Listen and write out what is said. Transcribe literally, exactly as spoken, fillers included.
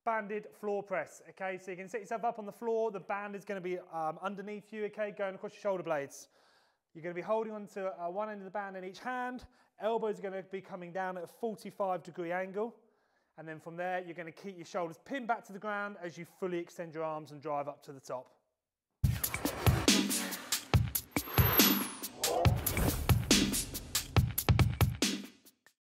banded floor press, okay? So you can set yourself up on the floor, the band is gonna be um, underneath you, okay, going across your shoulder blades. You're gonna be holding onto uh, one end of the band in each hand, elbows are gonna be coming down at a forty-five degree angle, and then from there, you're gonna keep your shoulders pinned back to the ground as you fully extend your arms and drive up to the top.